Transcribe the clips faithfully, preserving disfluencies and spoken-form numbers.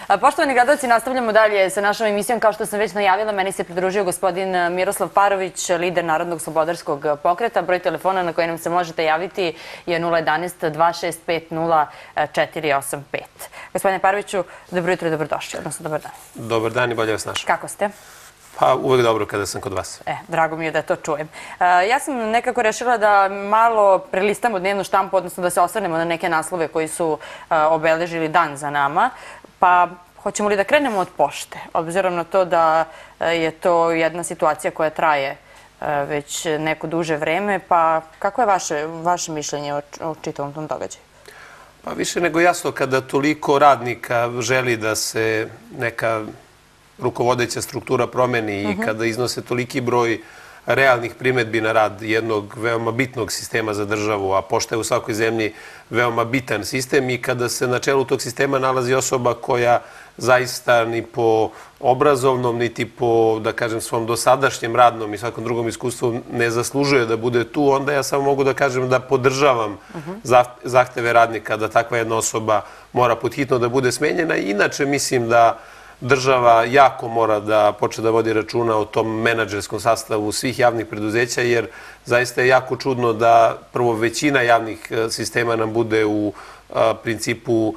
Poštovani gledalci, nastavljamo dalje sa našom emisijom. Kao što sam već najavila, meni se pridružio gospodin Miroslav Parović, lider Narodnog slobodarskog pokreta. Broj telefona na koji nam se možete javiti je nula jedanaest dva šest pet nula četiri osam pet. Gospodine Paroviću, dobro jutro i dobrodošli, odnosno dobar dan. Dobar dan i bolje vas našao. Kako ste? Pa uvek dobro kada sam kod vas. E, drago mi je da to čujem. Ja sam nekako rešila da malo prelistamo dnevnu štampu, odnosno da se osvrnemo na neke naslove koji su obeležili dan za nama. Pa hoćemo li da krenemo od pošte, obzirom na to da je to jedna situacija koja traje već neko duže vreme, pa kako je vaše, vaše mišljenje o, o čitavom tom događaju? Pa više nego jasno kada toliko radnika želi da se neka rukovodeća struktura promeni i kada iznose toliki broj realnih primedbi na rad jednog veoma bitnog sistema za državu, a pošta je u svakoj zemlji veoma bitan sistem, i kada se na čelu tog sistema nalazi osoba koja zaista ni po obrazovnom, niti po, da kažem, svom dosadašnjem radnom i svakom drugom iskustvu ne zaslužuje da bude tu, onda ja samo mogu da kažem da podržavam zahteve radnika da takva jedna osoba mora podhitno da bude smenjena. Inače mislim da država jako mora da počne da vodi računa o tom menadžerskom sastavu svih javnih preduzeća, jer zaista je jako čudno da prvo većina javnih sistema nam bude u principu,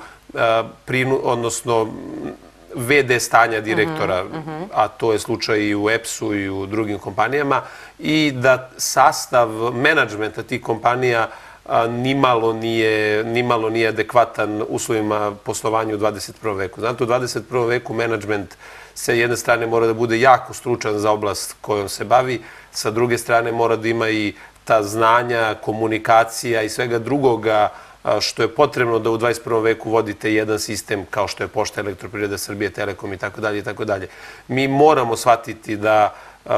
odnosno ve de stanja direktora, a to je slučaj i u E P S-u i u drugim kompanijama, i da sastav menadžmenta tih kompanija nimalo nije, nimalo nije adekvatan uslovima poslovanja u dvadeset prvom veku. Znate, u dvadeset prvom veku menadžment sa jedne strane mora da bude jako stručan za oblast kojom se bavi, sa druge strane mora da ima i ta znanja, komunikacija i svega drugoga što je potrebno da u dvadeset prvom veku vodite jedan sistem kao što je Pošta, Elektroprivreda Srbije, Telekom i tako dalje i tako dalje. Mi moramo shvatiti da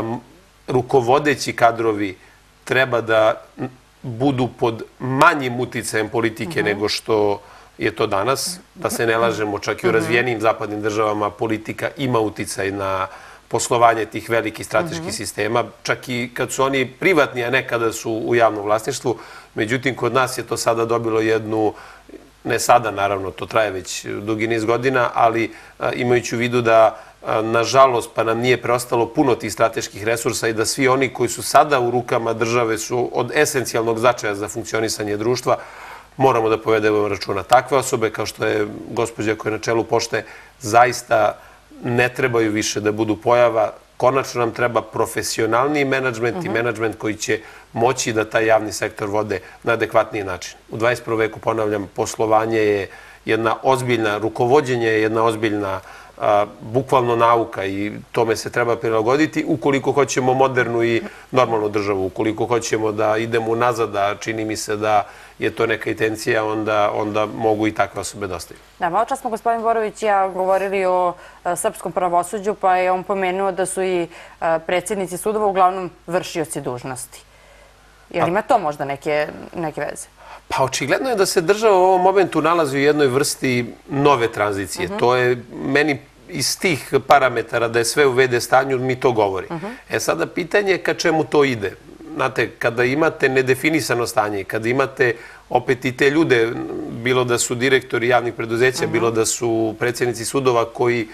rukovodeći kadrovi treba da budu pod manjim uticajem politike nego što je to danas. Da se ne lažemo, čak i u razvijenim zapadnim državama politika ima uticaj na poslovanje tih velikih strateških sistema, čak i kad su oni privatni, a ne kada su u javnom vlasništvu. Međutim, kod nas je to sada dobilo jednu, ne sada naravno, to traje već dugi niz godina, ali imajući u vidu da nažalost pa nam nije preostalo puno tih strateških resursa i da svi oni koji su sada u rukama države su od esencijalnog značaja za funkcionisanje društva, moramo da povedemo računa. Takve osobe kao što je gospođa koja je na čelu Pošte zaista ne trebaju više da budu pojava. Konačno nam treba profesionalniji menadžment i menadžment koji će moći da taj javni sektor vode na adekvatniji način. U dvadeset prvom veku, ponavljam, poslovanje je jedna ozbiljna, rukovođenje je jedna ozbiljna bukvalno nauka i tome se treba prilagoditi ukoliko hoćemo modernu i normalnu državu. Ukoliko hoćemo da idemo nazad, a čini mi se da je to neka intencija, onda mogu i takve osobe da ostaju. Da, malo čas smo gospodin Borović i ja govorili o srpskom pravosuđu, pa je on pomenuo da su i predsjednici sudova uglavnom vršioci dužnosti. Je li ima to možda neke veze? Pa očigledno je da se država u ovom momentu nalazi u jednoj vrsti nove tranzicije. To je meni iz tih parametara da je sve u ve de stanju, mi to govori. E sada pitanje je ka čemu to ide. Znate, kada imate nedefinisano stanje i kada imate opet i te ljude, bilo da su direktori javnih preduzeća, bilo da su predsjednici sudova koji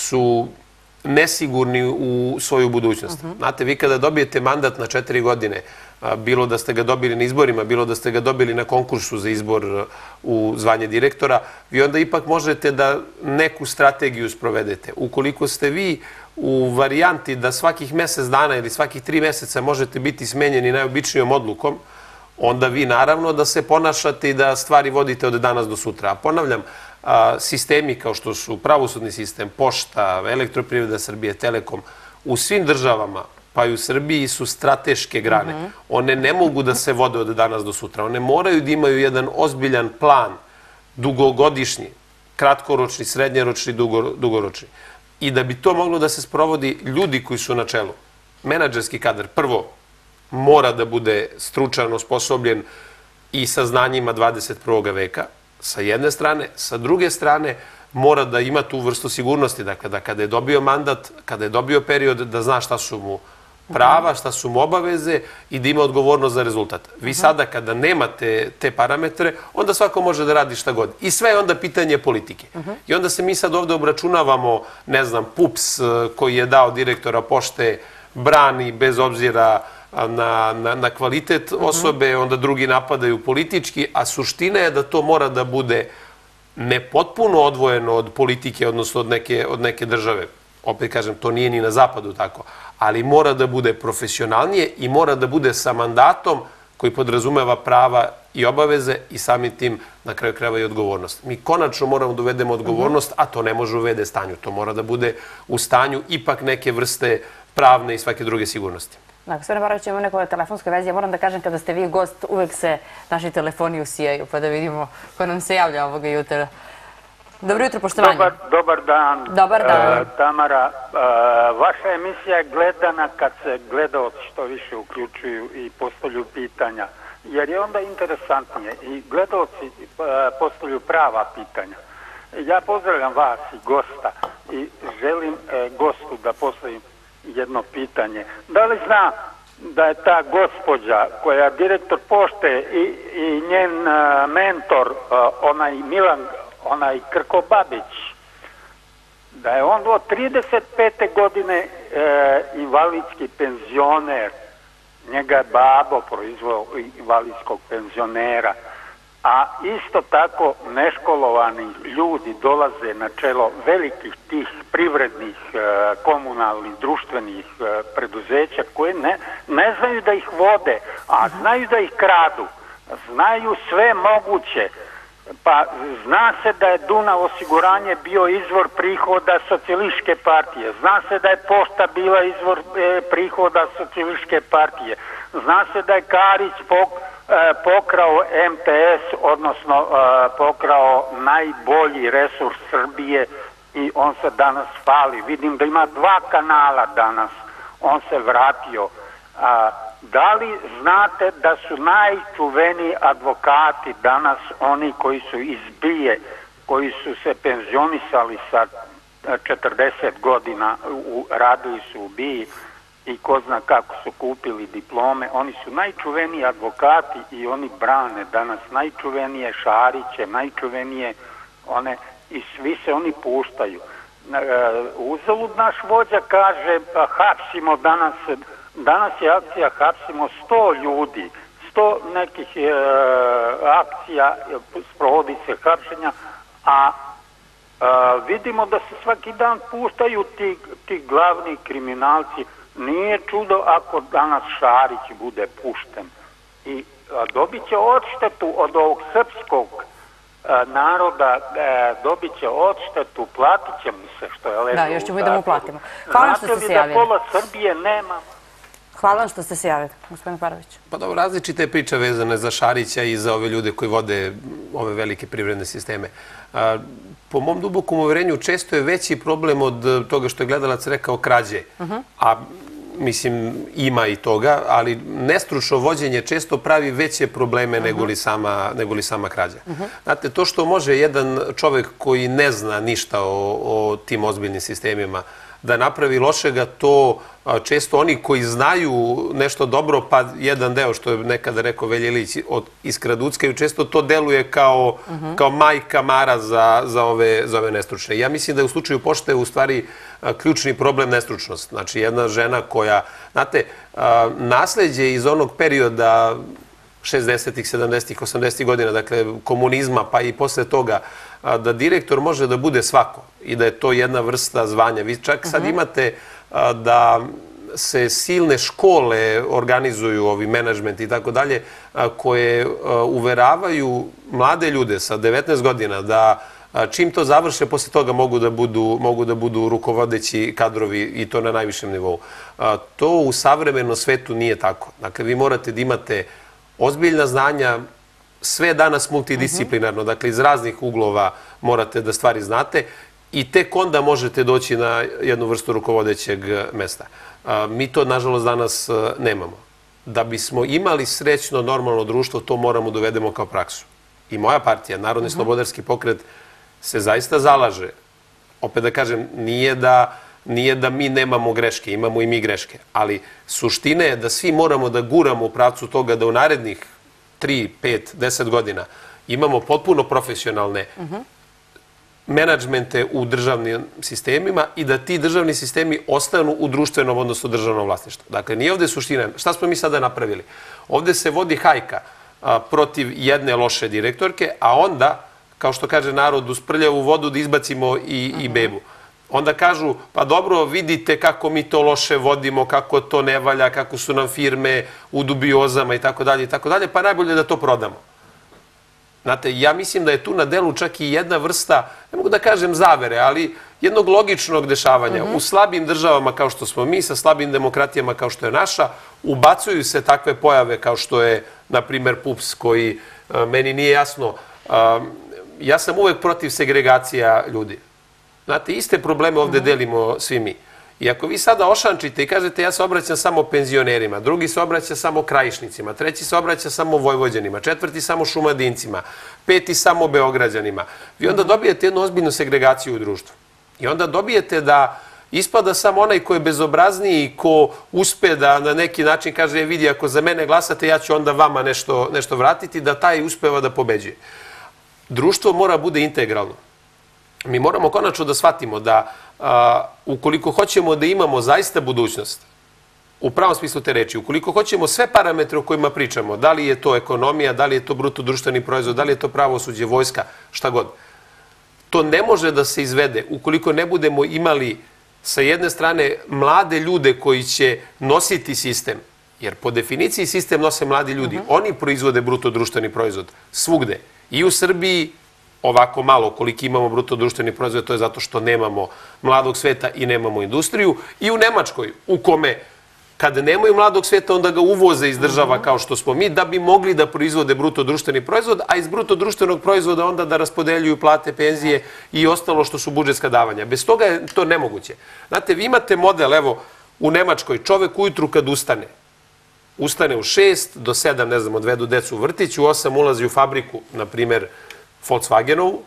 su nesigurni u svoju budućnost. Znate, vi kada dobijete mandat na četiri godine, bilo da ste ga dobili na izborima, bilo da ste ga dobili na konkursu za izbor u zvanje direktora, vi onda ipak možete da neku strategiju sprovedete. Ukoliko ste vi u varijanti da svakih mjesec dana ili svakih tri mjeseca možete biti smenjeni najobičnijom odlukom, onda vi naravno da se ponašate i da stvari vodite od danas do sutra. A ponavljam, sistemi kao što su pravosudni sistem, Pošta, Elektroprivreda Srbije, Telekom, u svim državama, pa i u Srbiji, su strateške grane. One ne mogu da se vode od danas do sutra. One moraju da imaju jedan ozbiljan plan, dugogodišnji, kratkoročni, srednjeročni, dugoročni. I da bi to moglo da se sprovodi, ljudi koji su na čelu, menadžerski kadar, prvo, mora da bude stručan, osposobljen i sa znanjima dvadeset prvog veka, sa jedne strane. Sa druge strane, mora da ima tu vrstu sigurnosti, dakle, da kada je dobio mandat, kada je dobio period, da zna šta su mu prava, šta su mu obaveze i da ima odgovornost za rezultat. Vi sada kada nemate te parametre, onda svako može da radi šta god. I sve je onda pitanje politike. I onda se mi sad ovde obračunavamo, ne znam, PUPS koji je dao direktora pošte brani bez obzira na, na, na kvalitet osobe, onda drugi napadaju politički, a suština je da to mora da bude ne potpuno odvojeno od politike, odnosno od neke, od neke države. Opet kažem, to nije ni na zapadu tako, ali mora da bude profesionalnije i mora da bude sa mandatom koji podrazumeva prava i obaveze i samim tim na kraju krajeva i odgovornost. Mi konačno moramo da uvedemo odgovornost, a to ne može u ve de stanju. To mora da bude u stanju ipak neke vrste pravne i svake druge sigurnosti. Dakle, Gospodine Barović, imamo neko telefonskoj vezi. Ja moram da kažem, kada ste vi gost, uvek se naši telefoni usijaju, pa da vidimo ko nam se javlja ovoga jutra. Dobro jutro, poštovanje. Dobar, dobar dan. Dobar dan. E, Tamara, e, vaša emisija je gledana kad se gledaoci što više uključuju i postavljaju pitanja, jer je onda interesantnije i gledaoci e, postavljaju prava pitanja. Ja pozdravljam vas i gosta i želim e, gostu da postavim jedno pitanje. Da li zna da je ta gospođa koja je direktor pošte i, i njen uh, mentor, uh, onaj Milan, onaj Krkobabić, da je on od trideset pete godine uh, invalidski penzioner, njega je babo proizveo invalidskog penzionera, a isto tako neškolovani ljudi dolaze na čelo velikih tih privrednih, komunalnih, društvenih preduzeća koje ne, ne znaju da ih vode, a znaju da ih kradu, znaju sve moguće. Pa zna se da je Dunav osiguranje bio izvor prihoda Socijalističke partije, zna se da je pošta bila izvor e, prihoda Socijalističke partije, zna se da je Karić pok, e, pokrao em te es, odnosno e, pokrao najbolji resurs Srbije i on se danas fali. Vidim da ima dva kanala danas, on se vratio. A, da li znate da su najčuveniji advokati danas oni koji su iz BIA, koji su se penzionisali sa četrdeset godina, u, radili su u BIA i ko zna kako su kupili diplome, oni su najčuveniji advokati i oni brane danas najčuvenije Šariće, najčuvenije one i svi se oni puštaju. Uzalud naš vođa kaže pa hapsimo danas. Danas je akcija hapsimo sto ljudi, sto nekih e, akcija, sprovodi se hapšenja, a e, vidimo da se svaki dan puštaju ti, ti glavni kriminalci. Nije čudo ako danas Šarić bude pušten. I a, dobit će odštetu od ovog srpskog a, naroda, a, dobit će odštetu, platit će mu se što je ležao. Da, još ćemo i da mu platimo. Hvala što ste se javili. Znate li da pola Srbije nema... Hvala vam što ste se javili, gospodine Parović. Pa dobro, različite priče vezane za Šarića i za ove ljude koji vode ove velike privredne sisteme. Po mom dubokom uverenju, često je veći problem od toga što je gledalac rekao krađe. A mislim, ima i toga, ali nestručno vođenje često pravi veće probleme nego li sama, nego li sama krađa. Znate, to što može jedan čovek koji ne zna ništa o, o tim ozbiljnim sistemima da napravi lošega, to često oni koji znaju nešto dobro, pa jedan deo, što je nekada rekao Velja Ilić, iskraduckaju, često to deluje kao, kao majka mara za, za, ove, za ove nestručne. Ja mislim da je u slučaju pošte u stvari ključni problem nestručnost. Znači, jedna žena koja, znate, nasleđe iz onog perioda šezdesetih, sedamdesetih, osamdesetih godina, dakle komunizma, pa i posle toga, da direktor može da bude svako i da je to jedna vrsta zvanja. Vi čak sad imate da se silne škole organizuju, ovi menadžment i tako dalje, koje uveravaju mlade ljude sa devetnaest godina da čim to završe, posle toga mogu da budu, mogu da budu rukovodeći kadrovi i to na najvišem nivou. To u savremenom svetu nije tako. Dakle, vi morate da imate ozbiljna znanja, sve danas multidisciplinarno, dakle iz raznih uglova morate da stvari znate i tek onda možete doći na jednu vrstu rukovodećeg mesta. Mi to, nažalost, danas nemamo. Da bismo imali srećno, normalno društvo, to moramo da uvedemo kao praksu. I moja partija, Narodni slobodarski pokret, se zaista zalaže. Opet da kažem, nije da nije da mi nemamo greške, imamo i mi greške, ali suština je da svi moramo da guramo u pravcu toga da u narednih tri, pet, deset godina imamo potpuno profesionalne menadžmente u državnim sistemima i da ti državni sistemi ostanu u društvenom, odnosno državnom vlasništvu. Dakle, nije ovde suština. Šta smo mi sada napravili? Ovde se vodi hajka protiv jedne loše direktorke, a onda, kao što kaže narod, uz prljavu vodu da izbacimo i, i bebu. Onda kažu, pa dobro, vidite kako mi to loše vodimo, kako to ne valja, kako su nam firme u dubiozama i tako dalje i tako dalje, pa najbolje da to prodamo. Znate, ja mislim da je tu na delu čak i jedna vrsta, ne mogu da kažem zavere, ali jednog logičnog dešavanja. U slabim državama kao što smo mi, sa slabim demokratijama kao što je naša, ubacuju se takve pojave kao što je, na primer, PUPS, koji meni nije jasno. Ja sam uvek protiv segregacija ljudi. Znate, iste probleme ovde delimo svi mi. I ako vi sada ošančite i kažete ja se obraćam samo penzionerima, drugi se obraća samo krajišnicima, treći se obraća samo vojvođanima, četvrti samo šumadincima, peti samo beograđanima, vi onda dobijete jednu ozbiljnu segregaciju u društvu. I onda dobijete da ispada samo onaj ko je bezobrazniji, ko uspe da na neki način kaže, vidi, ako za mene glasate, ja ću onda vama nešto, nešto vratiti, da taj uspeva da pobeđuje. Društvo mora bude integralno. Mi moramo konačno da shvatimo da a, ukoliko hoćemo da imamo zaista budućnost, u pravom smislu te reči, ukoliko hoćemo sve parametre o kojima pričamo, da li je to ekonomija, da li je to bruto društveni proizvod, da li je to pravosuđe, vojska, šta god, to ne može da se izvede ukoliko ne budemo imali sa jedne strane mlade ljude koji će nositi sistem, jer po definiciji sistem nose mladi ljudi. Oni proizvode bruto društveni proizvod svugde. I u Srbiji, ovako malo koliko imamo bruto društveni proizvod, to je zato što nemamo mladog sveta i nemamo industriju. I u Nemačkoj, u kome kada nemaju mladog sveta, onda ga uvoze iz država kao što smo mi, da bi mogli da proizvode bruto društveni proizvod, a iz bruto društvenog proizvoda onda da raspodeljuju plate, penzije i ostalo što su budžetska davanja. Bez toga je to nemoguće. Znate, vi imate model, evo, u Nemačkoj, čovek ujutru kad ustane, ustane u šest do sedam, ne znam, odvedu decu u vrtić, u osam ulazi u fabriku, na primer, Volkswagenovu,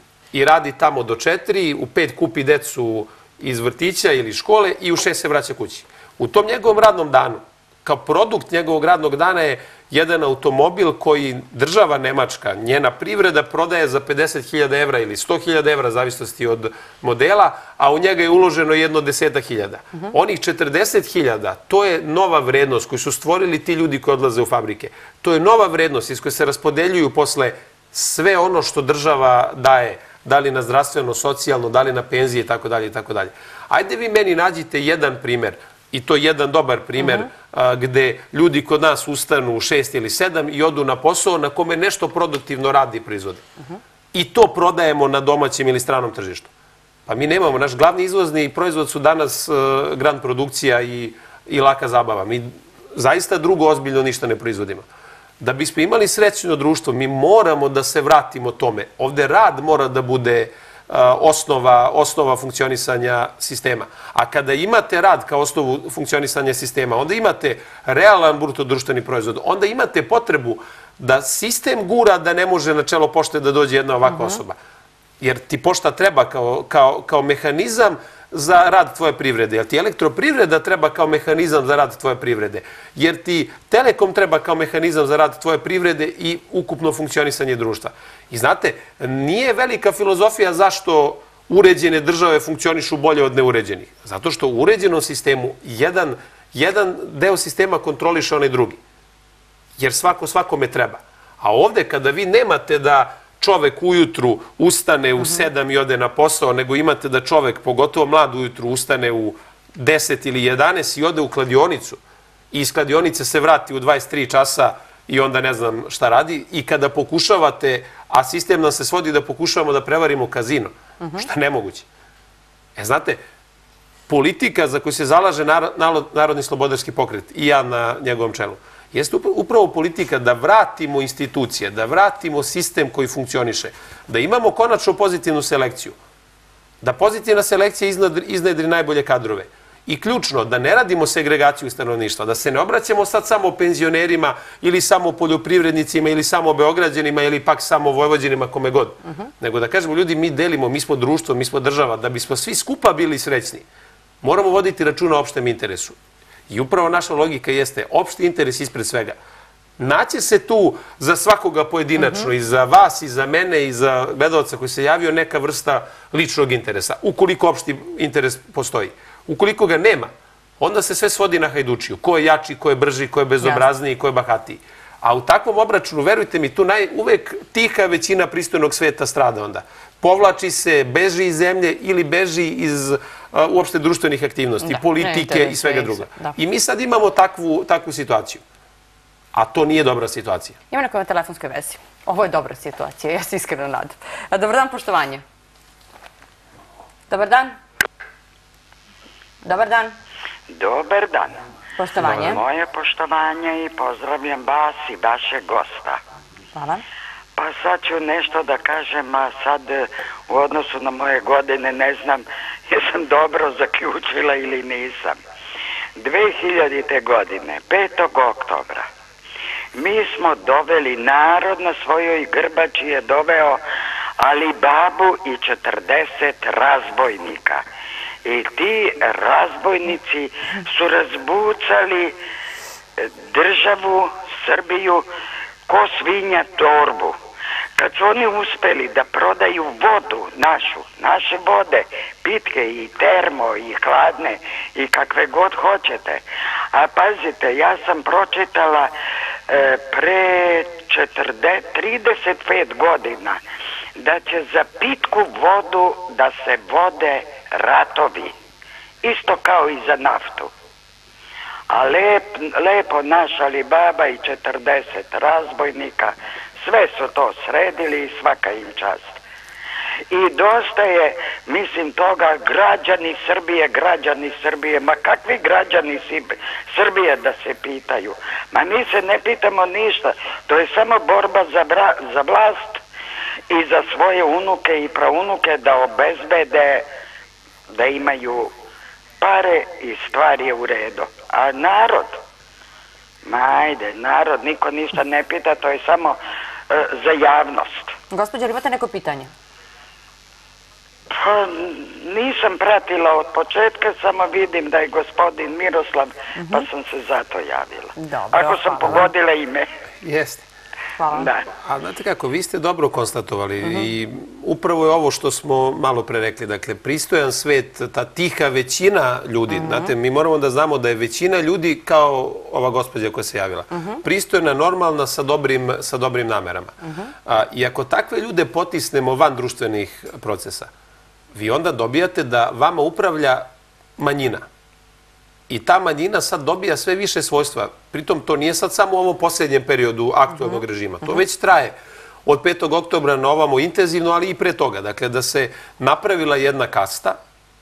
i radi tamo do četiri, u pet kupi decu iz vrtića ili škole i u šest se vraća kući. U tom njegovom radnom danu, kao produkt njegovog radnog dana je jedan automobil koji država Nemačka, njena privreda, prodaje za pedeset hiljada evra ili sto hiljada evra, zavisnosti od modela, a u njega je uloženo jedno desetak hiljada. Onih četrdeset hiljada, to je nova vrednost koju su stvorili ti ljudi koji odlaze u fabrike. To je nova vrednost iz koje se raspodeljuju posle sve ono što država daje, da li na zdravstveno, socijalno, da li na penzije, tako dalje i tako dalje. Ajde vi meni nađite jedan primer, i to je jedan dobar primer, gde ljudi kod nas ustanu u šest ili sedam i odu na posao na kome nešto produktivno radi i proizvodi. I to prodajemo na domaćem ili stranom tržištu. Pa mi nemamo, naš glavni izvozni proizvod su danas grand produkcija i, i laka zabava. Mi zaista drugo ozbiljno ništa ne proizvodimo. Da bismo imali srećno društvo, mi moramo da se vratimo tome. Ovde rad mora da bude osnova, osnova funkcionisanja sistema. A kada imate rad kao osnovu funkcionisanja sistema, onda imate realan bruto društveni proizvod, onda imate potrebu da sistem gura da ne može na čelo pošte da dođe jedna ovakva osoba. Jer ti pošta treba kao, kao, kao mehanizam za rad tvoje privrede. Jer ti elektroprivreda treba kao mehanizam za rad tvoje privrede. Jer ti Telekom treba kao mehanizam za rad tvoje privrede i ukupno funkcionisanje društva. I znate, nije velika filozofija zašto uređene države funkcionišu bolje od neuređenih. Zato što u uređenom sistemu jedan, jedan deo sistema kontroliše onaj drugi. Jer svako svakome treba. A ovde kada vi nemate da čovek ujutru ustane u sedam i ode na posao, nego imate da čovek, pogotovo mlad ujutru, ustane u deset ili jedanaest i ode u kladionicu i iz kladionice se vrati u dvadeset tri časa i onda ne znam šta radi. I kada pokušavate, a sistem nam se svodi da pokušavamo da prevarimo kazino, što je nemoguće. E, znate, politika za koju se zalaže Narodni slobodarski pokret i ja na njegovom čelu, jeste upravo politika da vratimo institucije, da vratimo sistem koji funkcioniše, da imamo konačno pozitivnu selekciju, da pozitivna selekcija iznedri najbolje kadrove. I ključno, da ne radimo segregaciju stanovništva, da se ne obraćamo sad samo penzionerima ili samo poljoprivrednicima ili samo beograđanima ili pak samo vojvođanima, kome god. Nego da kažemo, ljudi, mi delimo, mi smo društvo, mi smo država, da bismo svi skupa bili srećni. Moramo voditi računa o opštem interesu. I upravo naša logika jeste opšti interes ispred svega. Naće se tu za svakoga pojedinačno, i za vas, i za mene, i za gledalca koji se javio, neka vrsta ličnog interesa, ukoliko opšti interes postoji. Ukoliko ga nema, onda se sve svodi na hajdučiju. Ko je jači, ko je brži, ko je bezobrazniji, ko je bahatiji. A u takvom obračunu, verujte mi, tu uvek tiha većina pristojnog sveta strada onda. Povlači se, beži iz zemlje ili beži iz uopšte društvenih aktivnosti, politike i svega druga. I mi sad imamo takvu situaciju. A to nije dobra situacija. Ima neko na telefonskoj vezi. Ovo je dobra situacija, ja se iskreno nadam. Dobar dan, poštovanje. Dobar dan. Dobar dan. Dobar dan. Poštovanje. Moje poštovanje i pozdravljam vas i vašeg gosta. Hvala. Pa sad ću nešto da kažem, a sad u odnosu na moje godine ne znam jesam dobro zaključila ili nisam. dve hiljadite. godine, petog oktobra, mi smo doveli narod na svojoj grbači je doveo Alibabu i četrdeset razbojnika. I ti razbojnici su razbucali državu Srbiju ko svinja torbu. Kad su oni uspeli da prodaju vodu našu, naše vode, pitke i termo i hladne i kakve god hoćete. A pazite, ja sam pročitala e, pre trideset pet godina da će za pitku vodu da se vode ratovi. Isto kao i za naftu. A lep, lepo naš Alibaba i četrdeset razbojnika sve su to sredili i svaka im čast. I dosta je, mislim, toga građani Srbije, građani Srbije, ma kakvi građani Srbije da se pitaju? Ma mi se ne pitamo ništa, to je samo borba za, bra, za vlast i za svoje unuke i praunuke da obezbede da imaju pare i stvari je u redu. A narod, ma ajde, narod, niko ništa ne pita, to je samo e, za javnost. Gospođo, imate neko pitanje? Pa, nisam pratila od početka, samo vidim da je gospodin Miroslav, uh-huh. pa sam se zato javila. Dobro, ako sam hvala. pogodila ime. Jeste. Hvala. Da. A znate kako, vi ste dobro konstatovali uh-huh. i upravo je ovo što smo malo pre rekli. Dakle, pristojan svet, ta tiha većina ljudi, uh-huh. znate, mi moramo da znamo da je većina ljudi kao ova gospođa koja se javila. Uh-huh. Pristojna, normalna, sa dobrim, sa dobrim namerama. Uh-huh. A, I ako takve ljude potisnemo van društvenih procesa, vi onda dobijate da vama upravlja manjina. I ta manjina sad dobija sve više svojstva. Pritom to nije sad samo u ovom posljednjem periodu aktualnog režima. To već traje od petog oktobra na ovamo intenzivno, ali i pre toga. Dakle, da se napravila jedna kasta,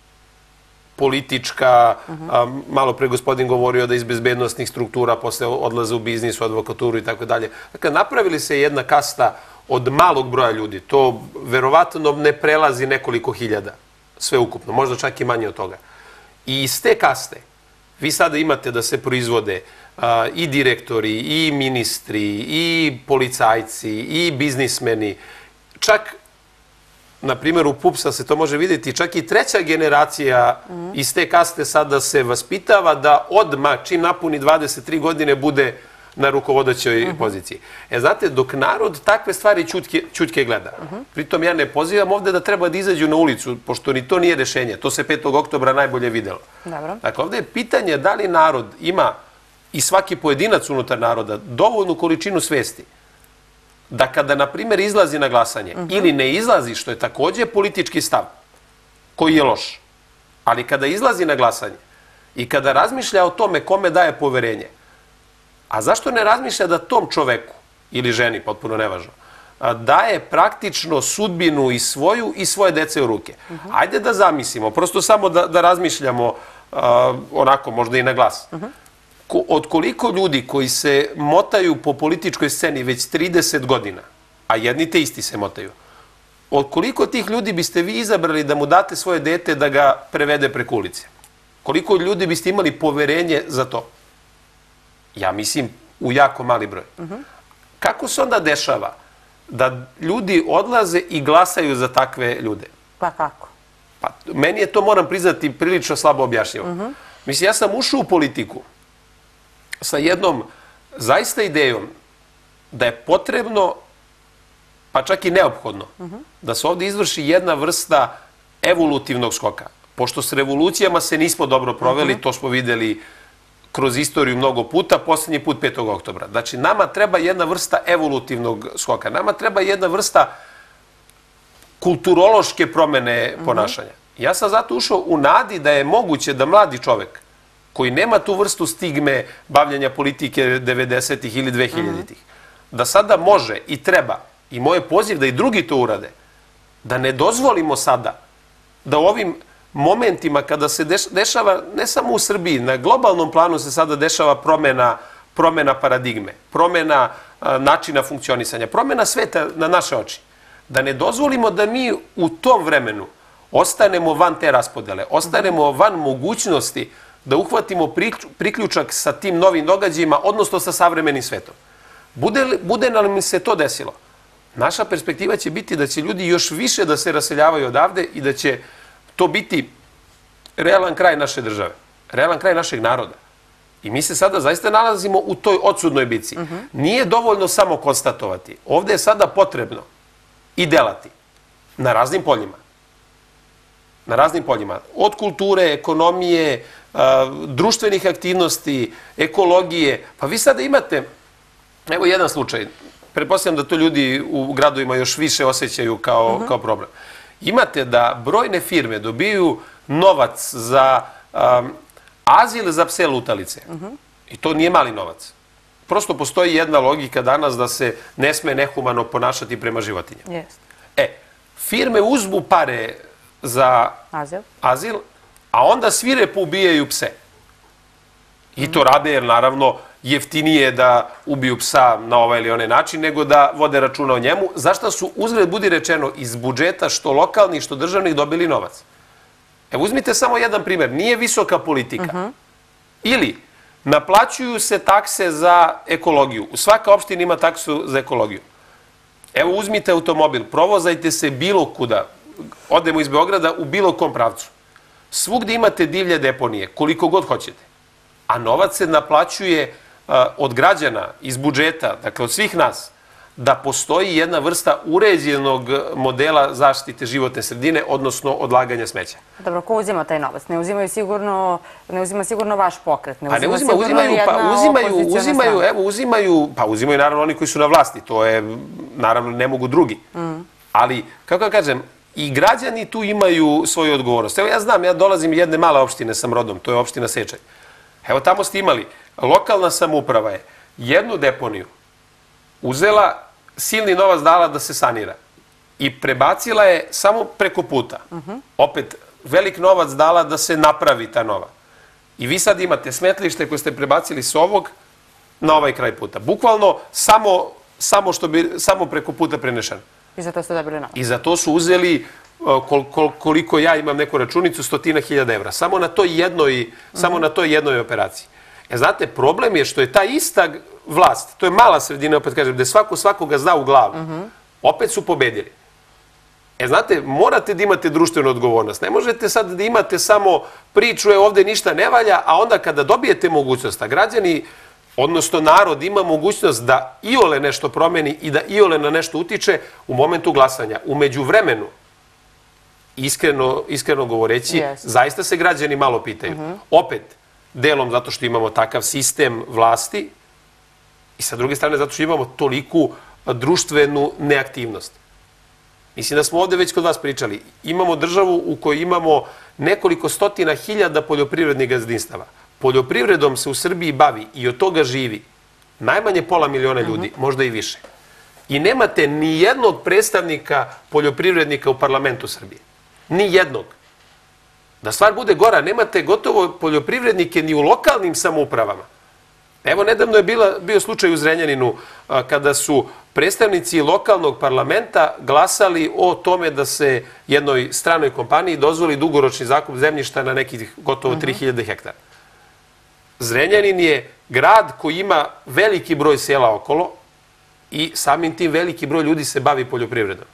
politička, malo pre gospodin govorio da iz bezbednostnih struktura posle odlaze u biznis, u advokaturu i tako dalje. Dakle, napravili se jedna kasta od malog broja ljudi. To verovatno ne prelazi nekoliko hiljada, sve ukupno, možda čak i manje od toga. I iz te kaste vi sada imate da se proizvode a, i direktori, i ministri, i policajci, i biznismeni. Čak, na primjer, u PUPS-a se to može vidjeti, čak i treća generacija mm. iz te kaste sada se vaspitava da odmah, čim napuni dvadeset tri godine, bude na rukovodećoj uh-huh. poziciji. E, znate, dok narod takve stvari čutke, čutke gleda, uh-huh. pritom ja ne pozivam ovdje da treba da izađu na ulicu, pošto ni to nije rešenje. To se petog oktobra najbolje videlo. Dobro. Dakle, ovdje je pitanje da li narod ima i svaki pojedinac unutar naroda dovoljnu količinu svesti da kada, na primjer, izlazi na glasanje uh-huh. ili ne izlazi, što je također politički stav, koji je loš, ali kada izlazi na glasanje i kada razmišlja o tome kome daje poverenje, a zašto ne razmišlja da tom čoveku, ili ženi, potpuno nevažno, daje praktično sudbinu i svoju i svoje dece u ruke? Uh-huh. Ajde da zamislimo, prosto samo da, da razmišljamo uh, onako, možda i na glas. Uh-huh. Ko, od koliko ljudi koji se motaju po političkoj sceni već trideset godina, a jedni te isti se motaju, od koliko tih ljudi biste vi izabrali da mu date svoje dete da ga prevede preko ulice? Koliko ljudi biste imali poverenje za to? Ja mislim, u jako mali broj. Uh-huh. Kako se onda dešava da ljudi odlaze i glasaju za takve ljude? Pa kako? Pa meni je to, moram priznati, prilično slabo objašnjivo. Mislim, ja sam ušao u politiku sa jednom zaista idejom da je potrebno, pa čak i neophodno, da se ovdje izvrši jedna vrsta evolutivnog skoka. Pošto s revolucijama se nismo dobro proveli, to smo videli kroz istoriju mnogo puta, posljednji put petog oktobra. Znači, nama treba jedna vrsta evolutivnog skoka. Nama treba jedna vrsta kulturološke promene ponašanja. Ja sam zato ušao u nadi da je moguće da mladi čovek koji nema tu vrstu stigme bavljenja politike devedesetih ili dvehiljaditih, da sada može i treba, i moj poziv da i drugi to urade, da ne dozvolimo sada da u ovim momentima kada se dešava, ne samo u Srbiji, na globalnom planu se sada dešava promjena, promjena paradigme, promjena načina funkcionisanja, promjena sveta na naše oči. Da ne dozvolimo da mi u tom vremenu ostanemo van te raspodele, ostanemo van mogućnosti da uhvatimo priključak sa tim novim događajima, odnosno sa savremenim svetom. Bude, bude nam mi se to desilo, naša perspektiva će biti da će ljudi još više da se raseljavaju odavde i da će to biti realan kraj naše države, realan kraj našeg naroda. I mi se sada zaista nalazimo u toj odsudnoj bici. Nije dovoljno samo konstatovati. Ovdje je sada potrebno i delati na raznim poljima. Na raznim poljima. Od kulture, ekonomije, društvenih aktivnosti, ekologije. Pa vi sada imate, evo jedan slučaj, pretpostavljam da to ljudi u gradovima još više osjećaju kao, kao problem. Imate da brojne firme dobiju novac za um, azil za pse lutalice. I to nije mali novac. Prosto postoji jedna logika danas da se ne sme nehumano ponašati prema životinjama. Yes. E, firme uzmu pare za azil, azil a onda svirepo ubijaju pse. I to rade jer naravno jeftinije da ubiju psa na ovaj ili onaj način nego da vode računa o njemu. Zašto su, uzgled budi rečeno, iz budžeta što lokalnih, što državnih dobili novac? Evo, uzmite samo jedan primjer. Nije visoka politika. Ili naplaćuju se takse za ekologiju. Svaka opština ima taksu za ekologiju. Evo, uzmite automobil, provozajte se bilo kuda. Odemo iz Beograda u bilo kom pravcu. Svugdje imate divlje deponije, koliko god hoćete. A novac se naplaćuje od građana, iz budžeta, dakle od svih nas, da postoji jedna vrsta uređenog modela zaštite životne sredine, odnosno odlaganja smeća. Dobro, ko uzima taj novac? Ne uzimaju sigurno, ne uzima sigurno vaš pokret, ne uzima, ne uzima sigurno uzimaju, jedna pa, uzimaju, opoziciona uzimaju, strana. evo, uzimaju, pa uzimaju naravno oni koji su na vlasti, to je, naravno, ne mogu drugi. Mm. Ali, kako ja kažem, i građani tu imaju svoju odgovornost. Evo, ja znam, ja dolazim iz jedne male opštine sam rodom, to je opština Sečanj. Evo, tamo ste imali, lokalna samouprava je jednu deponiju uzela, silni novac dala da se sanira i prebacila je samo preko puta. Opet, velik novac dala da se napravi ta nova. I vi sad imate smetlište koje ste prebacili s ovog na ovaj kraj puta. Bukvalno samo, samo, što bi, samo preko puta prenešeno. I za to ste dobili novac. I za to su uzeli, kol, kol, koliko ja imam neku računicu, stotina hiljada evra. Samo na toj jednoj, samo na toj jednoj operaciji. E, znate, problem je što je ta ista vlast, to je mala sredina, opet kažem, gde svako svakoga zna u glavu, opet su pobedili. E, znate, morate da imate društvenu odgovornost. Ne možete sad da imate samo priču, je ovdje ništa ne valja, a onda kada dobijete mogućnost, a građani, odnosno narod, ima mogućnost da iole nešto promeni i da iole na nešto utiče u momentu glasanja. U međuvremenu, iskreno, iskreno govoreći, yes. zaista se građani malo pitaju. Uh-huh. Opet, delom zato što imamo takav sistem vlasti i sa druge strane zato što imamo toliku društvenu neaktivnost. Mislim da smo ovdje već kod vas pričali. Imamo državu u kojoj imamo nekoliko stotina hiljada poljoprivrednih gazdinstava. Poljoprivredom se u Srbiji bavi i od toga živi najmanje pola miliona ljudi, uh-huh. možda i više. I nemate ni jednog predstavnika poljoprivrednika u parlamentu Srbije. Ni jednog. Da stvar bude gora, nemate gotovo poljoprivrednike ni u lokalnim samoupravama. Evo, nedavno je bila, bio slučaj u Zrenjaninu a, kada su predstavnici lokalnog parlamenta glasali o tome da se jednoj stranoj kompaniji dozvoli dugoročni zakup zemljišta na nekih gotovo tri hiljade hektara. Zrenjanin je grad koji ima veliki broj sela okolo i samim tim veliki broj ljudi se bavi poljoprivredom.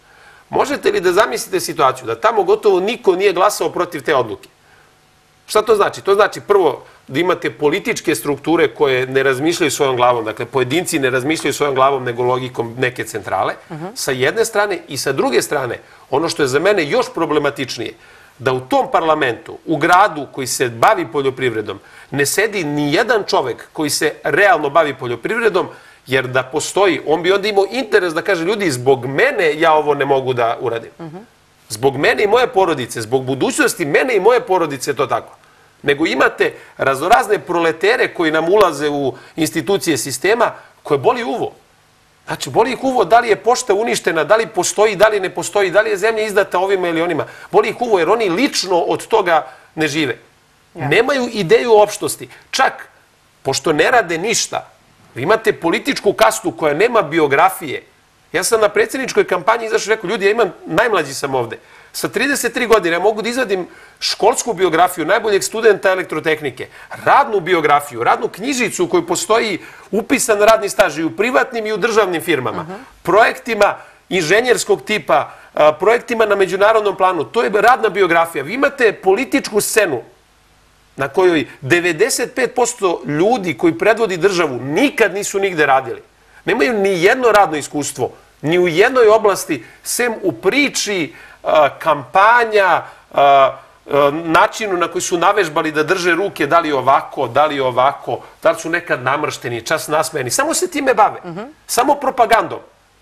Možete li da zamislite situaciju da tamo gotovo niko nije glasao protiv te odluke? Šta to znači? To znači prvo da imate političke strukture koje ne razmišljaju svojom glavom, dakle pojedinci ne razmišljaju svojom glavom nego logikom neke centrale, sa jedne strane, i sa druge strane, ono što je za mene još problematičnije, da u tom parlamentu, u gradu koji se bavi poljoprivredom, ne sedi ni jedan čovek koji se realno bavi poljoprivredom, jer da postoji, on bi onda imao interes da kaže, ljudi, zbog mene ja ovo ne mogu da uradim. Zbog mene i moje porodice, zbog budućnosti mene i moje porodice je to tako. Nego imate raznorazne proletere koji nam ulaze u institucije sistema koje boli uvo. Znači, boli ih uvo da li je pošta uništena, da li postoji, da li ne postoji, da li je zemlja izdata ovima ili onima. Boli ih uvo jer oni lično od toga ne žive. Nemaju ideju opštosti. Čak, pošto ne rade ništa, vi imate političku kastu koja nema biografije. Ja sam na predsjedničkoj kampanji izašao i rekao, ljudi, ja imam, najmlađi sam ovde. Sa trideset tri godine ja mogu da izvadim školsku biografiju najboljeg studenta elektrotehnike, radnu biografiju, radnu knjižicu u kojoj postoji upisan radni staž i u privatnim i u državnim firmama, projektima inženjerskog tipa, projektima na međunarodnom planu. To je radna biografija. Vi imate političku scenu na kojoj devedeset pet posto ljudi koji predvodi državu nikad nisu nigde radili. Nemaju ni jedno radno iskustvo, ni u jednoj oblasti, sem u priči, kampanja, načinu na koji su navežbali da drže ruke, da li ovako, da li ovako, da li su nekad namršteni, čas nasmejani. Samo se time bave. Samo propagandom.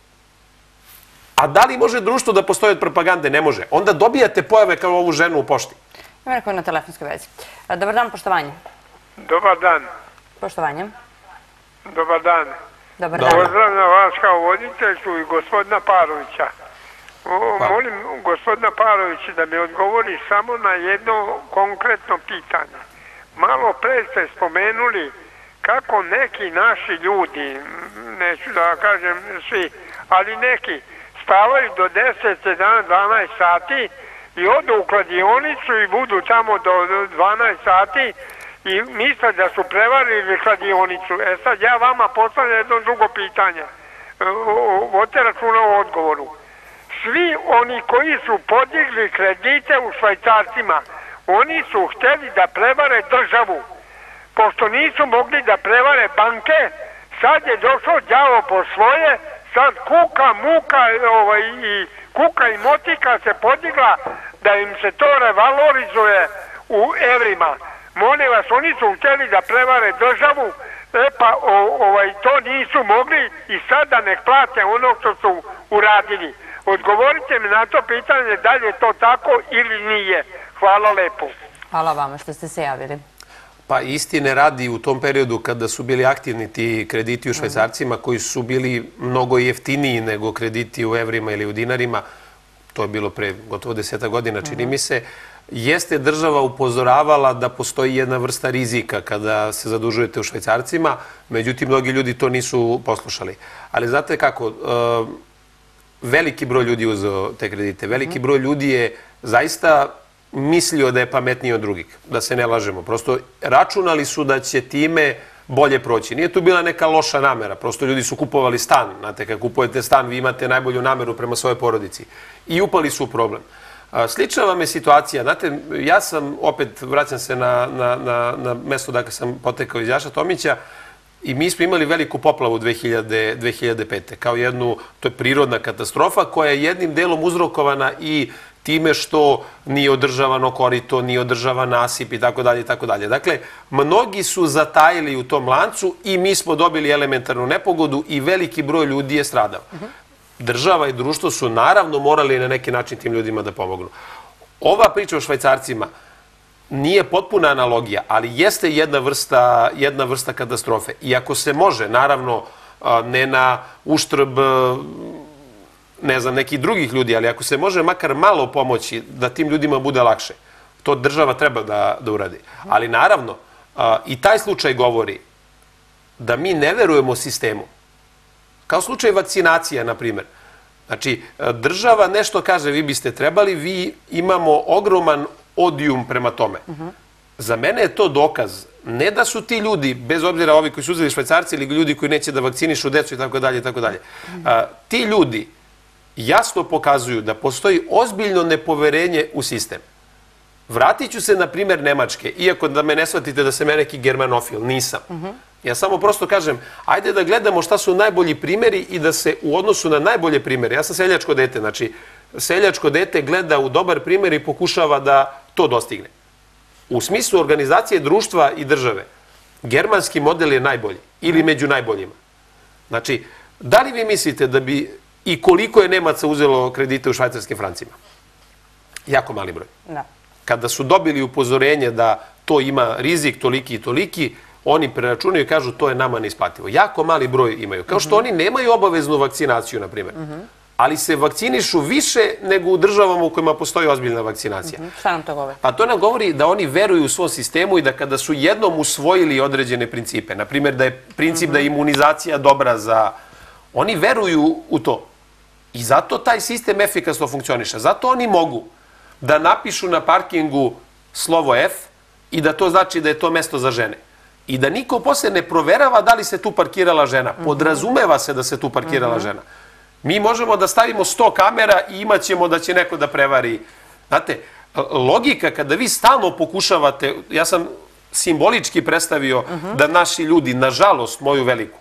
A da li može društvo da postoji od propagande? Ne može. Onda dobijate pojave kao ovu ženu u pošti. Ima neko na telefonskoj vezi. Dobar dan, poštovanje. Dobar dan. Poštovanje. Dobar dan. Dobar dan. Pozdravljam vas kao voditeljku i gospodina Parovića. Molim gospodina Parovića da mi odgovori samo na jedno konkretno pitanje. Malo pre ste spomenuli kako neki naši ljudi, neću da kažem svi, ali neki spavaju do deset, jedanaest, dvanaest sati i odu u kladionicu i budu tamo do dvanaest sati i misle da su prevarili kladionicu. E sad ja vama postavljam jedno drugo pitanje. Vodite računa o odgovoru. Svi oni koji su podigli kredite u švajcarcima, oni su hteli da prevare državu. Pošto nisu mogli da prevare banke, sad je došao đavo po svoje, sad kuka, muka ovaj, i kuka i motika se podigla da im se to revalorizuje u evrima. Molim vas, oni su hteli da prevare državu, e pa o, ovaj, to nisu mogli i sada nek plate ono što su uradili. Odgovorite mi na to pitanje da li je to tako ili nije. Hvala lepo. Hvala vama što ste se javili. Pa istine radi, u tom periodu kada su bili aktivni ti krediti u švajcarcima koji su bili mnogo jeftiniji nego krediti u evrima ili u dinarima, to je bilo pre gotovo deseta godina, čini mi se, jeste država upozoravala da postoji jedna vrsta rizika kada se zadužujete u švajcarcima, međutim, mnogi ljudi to nisu poslušali. Ali znate kako, veliki broj ljudi uzeo te kredite, veliki broj ljudi je zaista mislio da je pametniji od drugih, da se ne lažemo. Prosto računali su da će time bolje proći. Nije tu bila neka loša namera, prosto ljudi su kupovali stan. Znate, kad kupujete stan, vi imate najbolju nameru prema svojoj porodici. I upali su u problem. Slična vam je situacija. Znate, ja sam, opet vraćam se na, na, na, na mesto dakle sam potekao iz Jaša Tomića, i mi smo imali veliku poplavu dve hiljade pete. Kao jednu, to je prirodna katastrofa koja je jednim delom uzrokovana i time što nije održavano korito, nije održavan nasip i tako dalje i tako dalje. Dakle, mnogi su zatajili u tom lancu i mi smo dobili elementarnu nepogodu i veliki broj ljudi je stradao. Država i društvo su naravno morali na neki način tim ljudima da pomognu. Ova priča o švajcarcima nije potpuna analogija, ali jeste jedna vrsta, jedna vrsta katastrofe. I ako se može, naravno, ne na uštrb ne znam, nekih drugih ljudi, ali ako se može makar malo pomoći da tim ljudima bude lakše, to država treba da, da uradi. Ali naravno, i taj slučaj govori da mi ne verujemo sistemu. Kao slučaj vakcinacija, na primjer. Znači, država nešto kaže, vi biste trebali, vi imamo ogroman odijum prema tome. Za mene je to dokaz, ne da su ti ljudi, bez obzira ovi koji su uzeli švajcarci ili ljudi koji neće da vakcinišu decu i tako dalje i tako dalje. Ti ljudi jasno pokazuju da postoji ozbiljno nepoverenje u sistem. Vratit ću se na primjer Nemačke, iako da me ne shvatite da sam ja neki germanofil, nisam. Ja samo prosto kažem, ajde da gledamo šta su najbolji primjeri i da se u odnosu na najbolje primjere, ja sam seljačko dete, znači seljačko dete gleda u dobar primjer i pokušava da to dostigne. U smislu organizacije društva i države, germanski model je najbolji ili među najboljima. Znači, da li vi mislite da bi i koliko je Nemaca uzelo kredite u švajcarskim francima? Jako mali broj. Da. Kada su dobili upozorenje da to ima rizik toliki i toliki, oni preračunaju i kažu to je nama neisplativo. Jako mali broj imaju. Kao što oni nemaju obaveznu vakcinaciju, na primjer. Ali se vakcinišu više nego u državama u kojima postoji ozbiljna vakcinacija. Šta nam to govori? Pa to nam govori da oni veruju u svom sistemu i da kada su jednom usvojili određene principe, na primjer da je princip da je imunizacija dobra za... Oni veruju u to. I zato taj sistem efikasno funkcioniše. Zato oni mogu da napišu na parkingu slovo F i da to znači da je to mesto za žene. I da niko posle ne proverava da li se tu parkirala žena. Podrazumeva se da se tu parkirala žena. Mi možemo da stavimo sto kamera i imat ćemo da će neko da prevari. Znate, logika kada vi stalno pokušavate, ja sam simbolički predstavio da naši ljudi, nažalost, moju veliku,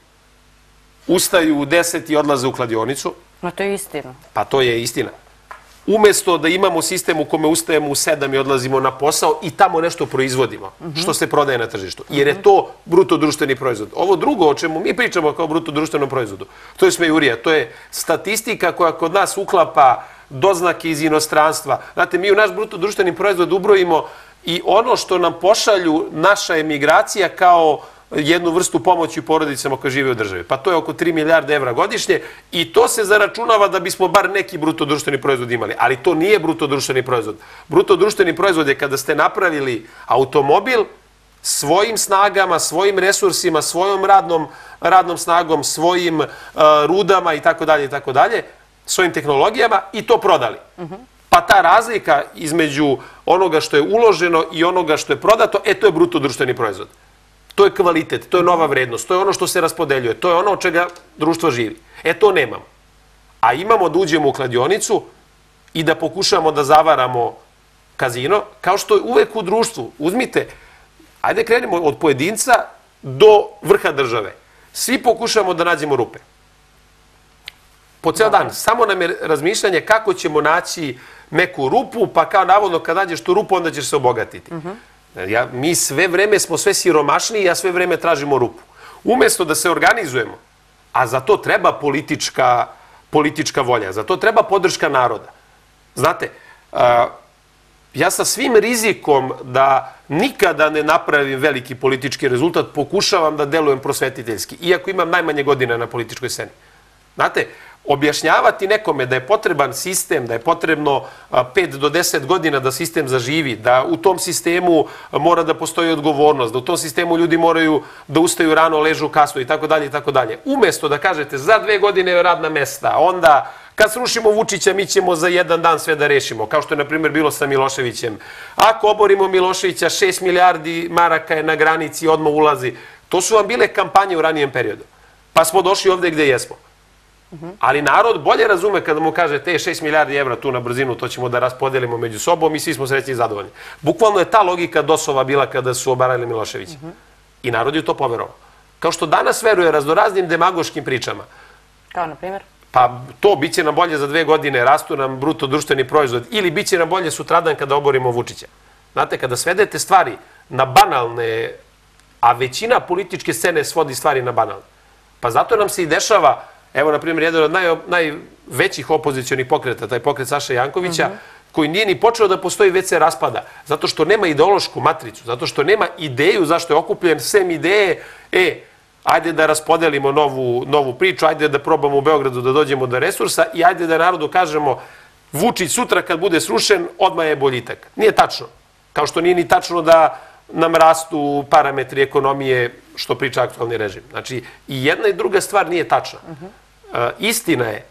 ustaju u deset i odlaze u kladionicu. No to je istina. Pa to je istina. Umesto da imamo sistem u kome ustajemo u sedam i odlazimo na posao i tamo nešto proizvodimo, što se prodaje na tržištu. Jer je to bruto društveni proizvod. Ovo drugo o čemu mi pričamo kao bruto društvenom proizvodu, to je smejurija, to je statistika koja kod nas uklapa doznake iz inostranstva. Znate, mi u naš bruto društveni proizvod ubrojimo i ono što nam pošalju naša emigracija kao jednu vrstu pomoći porodicama koje žive u državi. Pa to je oko tri milijarde evra godišnje i to se zaračunava da bismo bar neki bruto društveni proizvod imali. Ali to nije bruto društveni proizvod. Bruto društveni proizvod je kada ste napravili automobil svojim snagama, svojim resursima, svojom radnom, radnom snagom, svojim uh, rudama i tako dalje i tako dalje, svojim tehnologijama i to prodali. Pa ta razlika između onoga što je uloženo i onoga što je prodato, e to je bruto društveni proizvod. To je kvalitet, to je nova vrednost, to je ono što se raspodeljuje, to je ono od čega društvo živi. E to nemamo. A imamo da uđemo u kladionicu i da pokušamo da zavaramo kazino, kao što je uvek u društvu. Uzmite, ajde krenemo od pojedinca do vrha države. Svi pokušamo da nađemo rupe. Po ceo dan. Samo nam je razmišljanje kako ćemo naći neku rupu, pa kao navodno kad nađeš tu rupu, onda ćeš se obogatiti. Ja, mi sve vreme smo sve siromašniji, a sve vreme tražimo rupu. Umjesto da se organizujemo, a za to treba politička, politička volja, za to treba podrška naroda. Znate, a, ja sa svim rizikom da nikada ne napravim veliki politički rezultat, pokušavam da delujem prosvetiteljski, iako imam najmanje godina na političkoj sceni. Znate, objašnjavati nekome da je potreban sistem, da je potrebno pet do deset godina da sistem zaživi, da u tom sistemu mora da postoji odgovornost, da u tom sistemu ljudi moraju da ustaju rano, ležu kasno i tako dalje i tako dalje. Umjesto da kažete za dve godine radna mesta, onda kad srušimo Vučića mi ćemo za jedan dan sve da rešimo, kao što je na primjer bilo sa Miloševićem. Ako oborimo Miloševića, šest milijardi maraka je na granici, odmah ulazi. To su vam bile kampanje u ranijem periodu. Pa smo došli ovdje gdje jesmo. Ali narod bolje razume kada mu kaže te šest milijardi evra tu na brzinu, to ćemo da raspodelimo među sobom i svi smo srećni i zadovoljni. Bukvalno je ta logika dosova bila kada su obarali Miloševića. I narod je to poverovao. Kao što danas veruje raznoraznim demagoškim pričama. Kao na primjer? Pa to bit će nam bolje za dve godine, rastu nam bruto društveni proizvod ili bit će nam bolje sutradan kada oborimo Vučića. Znate, kada svedete stvari na banalne, a većina političke scene svodi stvari na banalne. Pa zato nam se i dešava. Evo, na primjer, jedan od naj, najvećih opozicionih pokreta, taj pokret Saše Jankovića, koji nije ni počeo da postoji, već se raspada. Zato što nema ideološku matricu, zato što nema ideju zašto je okupljen, sem ideje, e, ajde da raspodelimo novu, novu priču, ajde da probamo u Beogradu da dođemo do resursa i ajde da narodu kažemo Vučić sutra kad bude srušen, odmah je boljitak. Nije tačno. Kao što nije ni tačno da nam rastu parametri ekonomije, što priča aktualni režim. Znači, i jedna i druga stvar nije tačna. Istina je,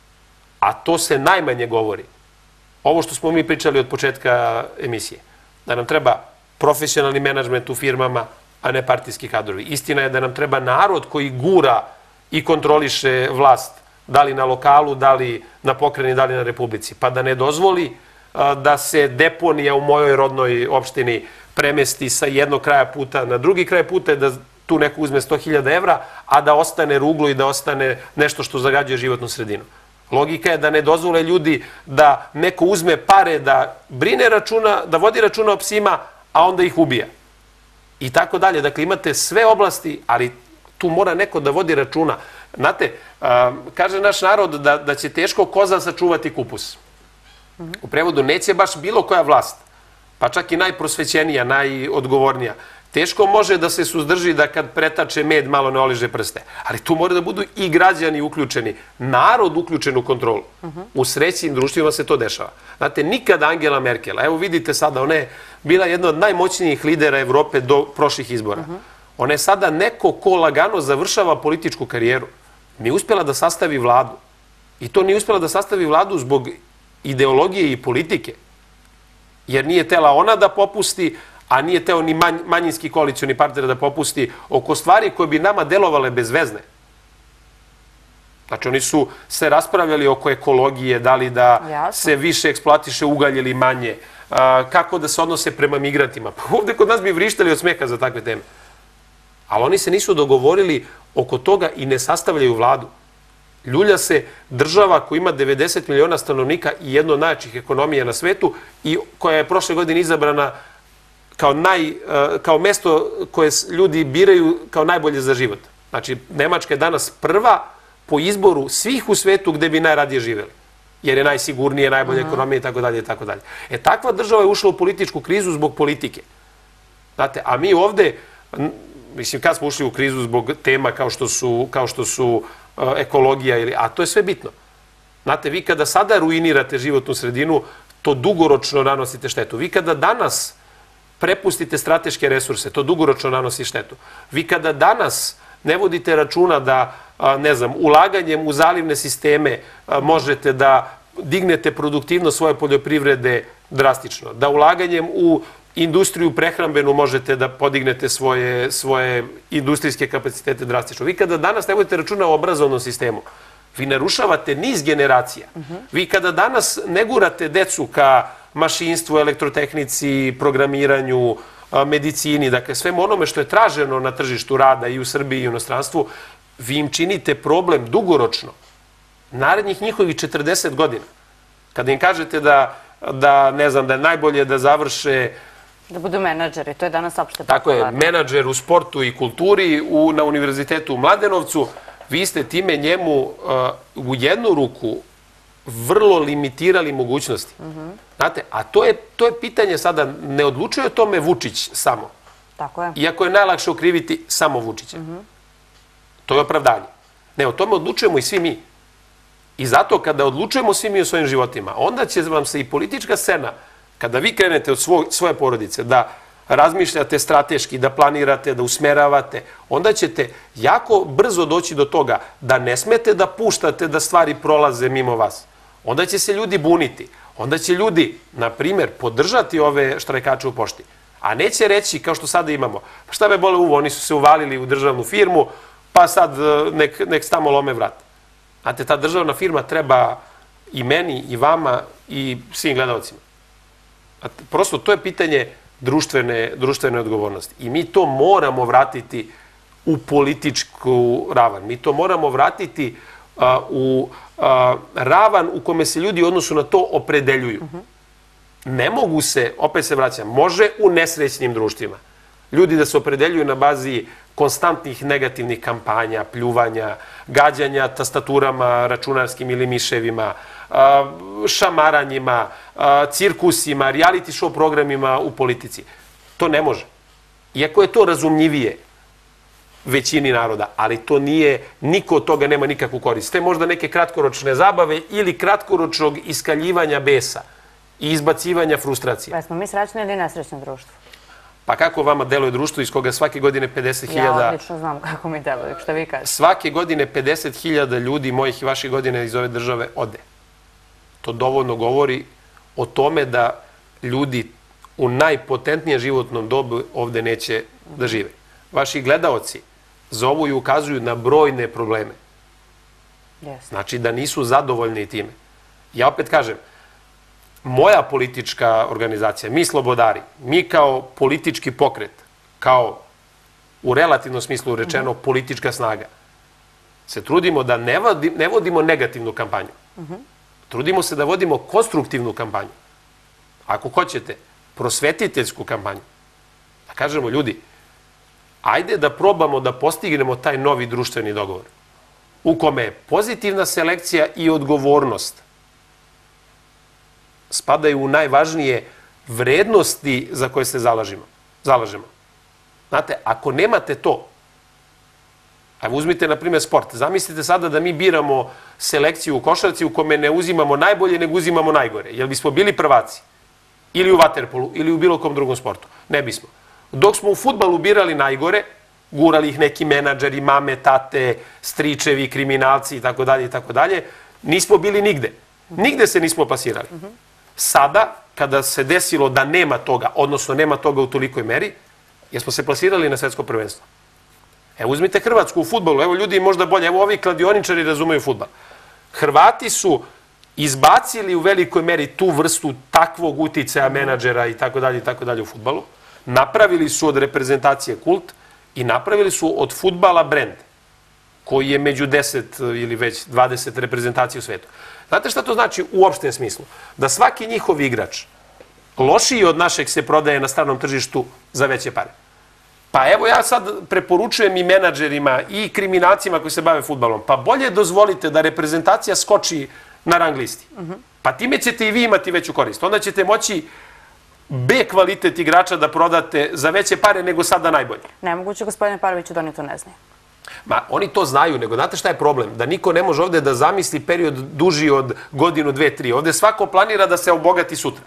a to se najmanje govori, ovo što smo mi pričali od početka emisije, da nam treba profesionalni menadžment u firmama, a ne partijski kadrovi. Istina je da nam treba narod koji gura i kontroliše vlast da li na lokalu, da li na pokrajini, da li na republici, pa da ne dozvoli da se deponija u mojoj rodnoj opštini premesti sa jednog kraja puta na drugi kraj puta, da tu neko uzme sto hiljada evra, a da ostane ruglo i da ostane nešto što zagađuje životnu sredinu. Logika je da ne dozvole ljudi da neko uzme pare, da brine računa, da vodi računa o psima, a onda ih ubija. I tako dalje. Dakle, imate sve oblasti, ali tu mora neko da vodi računa. Znate, kaže naš narod da će teško koza sačuvati kupus. U prevodu, neće baš bilo koja vlast, pa čak i najprosvećenija, najodgovornija, teško može da se suzdrži da kad pretače med malo ne oliže prste. Ali tu mora da budu i građani uključeni, narod uključen u kontrolu. U srećnim društvima se to dešava. Znate, nikada Angela Merkel, evo vidite sada, ona je bila jedna od najmoćnijih lidera Evrope do prošlih izbora. Ona je sada neko ko lagano završava političku karijeru. Nije uspjela da sastavi vladu. I to nije uspjela da sastavi vladu zbog ideologije i politike. Jer nije tela ona da popusti, a nije teo ni manjinski koalicioni partner da popusti oko stvari koje bi nama delovale bezvezne. Znači, oni su se raspravljali oko ekologije, da li da se više eksploatiše ugalj ili manje, kako da se odnose prema migrantima. Pa ovdje kod nas bi vrištali od smeha za takve teme. Ali oni se nisu dogovorili oko toga i ne sastavljaju vladu. Ljulja se država koja ima devedeset miliona stanovnika i jedno od najjačih ekonomija na svetu i koja je prošle godine izabrana kao, naj, kao mesto koje ljudi biraju kao najbolje za život. Znači, Nemačka je danas prva po izboru svih u svetu gde bi najradije živjeli. Jer je najsigurnije, najbolje ekonomije i tako dalje i tako dalje. E, takva država je ušla u političku krizu zbog politike. Znate, a mi ovde, mislim, kad smo ušli u krizu zbog tema kao što su, kao što su ekologija, ili, a to je sve bitno. Znate, vi kada sada ruinirate životnu sredinu, to dugoročno nanosite štetu. Vi kada danas prepustite strateške resurse, to dugoročno nanosi štetu. Vi kada danas ne vodite računa da, ne znam, ulaganjem u zalivne sisteme možete da dignete produktivnost svoje poljoprivrede drastično, da ulaganjem u industriju prehrambenu možete da podignete svoje, svoje industrijske kapacitete drastično. Vi kada danas ne vodite računa o obrazovnom sistemu, vi narušavate niz generacija. Vi kada danas ne gurate decu ka mašinstvu, elektrotehnici, programiranju, medicini, dakle svemu onome što je traženo na tržištu rada i u Srbiji i u inostranstvu, vi im činite problem dugoročno. Narednih njihovih četrdeset godina. Kada im kažete da, da ne znam, da je najbolje da završe da budu menadžeri, to je danas opšte tako je, menadžer u sportu i kulturi u, na univerzitetu u Mladenovcu, vi ste time njemu uh, u jednu ruku vrlo limitirali mogućnosti. Znate, a to je, to je pitanje sada, ne odlučuje o tome Vučić samo. Tako je. Iako je najlakše okriviti samo Vučića. To je opravdanje. Ne, o tome odlučujemo i svi mi. I zato kada odlučujemo svi mi o svojim životima, onda će vam se i politička scena, kada vi krenete od svoj, svoje porodice, da razmišljate strateški, da planirate, da usmeravate, onda ćete jako brzo doći do toga da ne smete da puštate da stvari prolaze mimo vas. Onda će se ljudi buniti. Onda će ljudi, na primjer, podržati ove štrajkače u pošti. A neće reći, kao što sada imamo, pa šta me bole uvo, oni su se uvalili u državnu firmu, pa sad nek, nek tamo lome vrat. Znate, ta državna firma treba i meni, i vama, i svim gledalcima. Prosto, to je pitanje društvene, društvene odgovornosti. I mi to moramo vratiti u političku ravan. Mi to moramo vratiti uh, u uh, ravan u kome se ljudi u odnosu na to opredeljuju. Ne mogu se, opet se vraćam, može u nesrećnim društvima ljudi da se opredeljuju na bazi konstantnih negativnih kampanja, pljuvanja, gađanja tastaturama, računarskim ili miševima, šamaranjima, cirkusima, reality show programima u politici. To ne može. Iako je to razumljivije većini naroda, ali to nije, niko od toga nema nikakvu korist. Te možda neke kratkoročne zabave ili kratkoročnog iskaljivanja besa i izbacivanja frustracije. Pa smo mi srećni ili nesrećno društvo? Pa kako vama deluje društvo iz koga svake godine pedeset hiljada... Ja odlično znam kako mi deluje, što vi kažete. Svake godine pedeset hiljada ljudi, mojih i vaših godina iz ove države, ode. To dovoljno govori o tome da ljudi u najpotentnijem životnom dobu ovde neće da žive. Vaši gledaoci zovu i ukazuju na brojne probleme. Znači da nisu zadovoljni time. Ja opet kažem, moja politička organizacija, mi slobodari, mi kao politički pokret, kao u relativnom smislu rečeno politička snaga, se trudimo da ne, vodi, ne vodimo negativnu kampanju. Trudimo se da vodimo konstruktivnu kampanju. Ako hoćete, prosvetiteljsku kampanju. Da kažemo, ljudi, ajde da probamo da postignemo taj novi društveni dogovor u kome je pozitivna selekcija i odgovornost spadaju u najvažnije vrednosti za koje se zalažemo. zalažemo. Znate, ako nemate to, evo uzmite, na primjer, sport. Zamislite sada da mi biramo selekciju u košarci u kome ne uzimamo najbolje, nego uzimamo najgore. Jel bismo bili prvaci? Ili u vaterpolu, ili u bilo kom drugom sportu? Ne bismo. Dok smo u fudbalu birali najgore, gurali ih neki menadžeri, mame, tate, stričevi, kriminalci i tako dalje i tako dalje, nismo bili nigde. Nigde se nismo pasirali. Sada, kada se desilo da nema toga, odnosno nema toga u tolikoj meri, jer smo se plasirali na svetsko prvenstvo. Evo, uzmite Hrvatsku u fudbalu, evo ljudi možda bolje, evo ovi kladioničari razumeju fudbal. Hrvati su izbacili u velikoj meri tu vrstu takvog uticaja menadžera i tako dalje i tako dalje u fudbalu. Napravili su od reprezentacije kult i napravili su od fudbala brend koji je među deset ili već dvadeset reprezentacija u svetu. Znate šta to znači u opštem smislu? Da svaki njihov igrač lošiji od našeg se prodaje na stranom tržištu za veće pare. Pa evo ja sad preporučujem i menadžerima i kriminalcima koji se bave fudbalom, pa bolje dozvolite da reprezentacija skoči na rang listi. Pa time ćete i vi imati veću korist. Onda ćete moći B kvalitet igrača da prodate za veće pare nego sada najbolje. Nemoguće, gospodine Paroviću, da oni to ne znaju. Ma, oni to znaju, nego znate šta je problem? Da niko ne može ovde da zamisli period duži od godinu, dve, tri. Ovde svako planira da se obogati sutra.